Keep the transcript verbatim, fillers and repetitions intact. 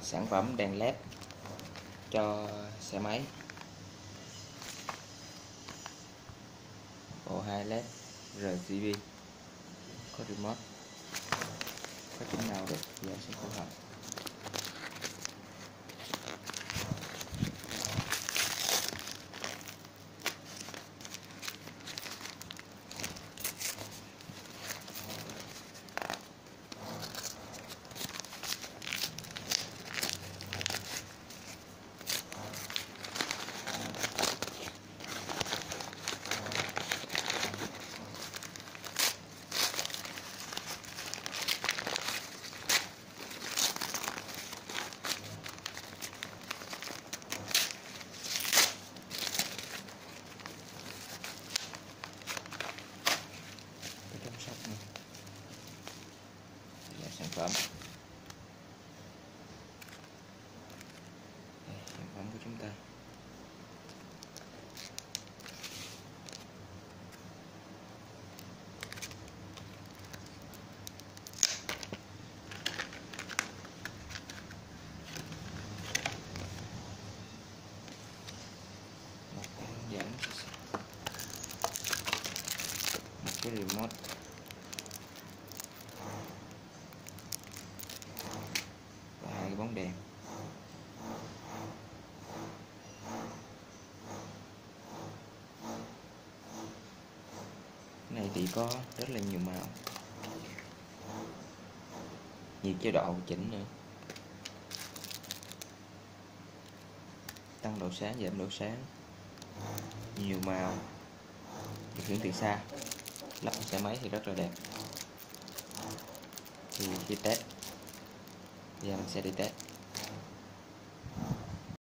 Sản phẩm đèn led cho xe máy, bộ hai led rờ giê bê, có remote, có chỉnh nào được giờ sẽ phù hợp. Chăm sóc này là sản phẩm. Đây, sản phẩm của chúng ta. Một cái hướng dẫn, một cái remote, và hai cái bóng đèn. Cái này thì có rất là nhiều màu, nhiều chế độ chỉnh nữa, tăng độ sáng, giảm độ sáng, nhiều màu, điều khiển từ xa, lắp xe máy thì rất là đẹp. Thì khi test, giờ mình sẽ đi test.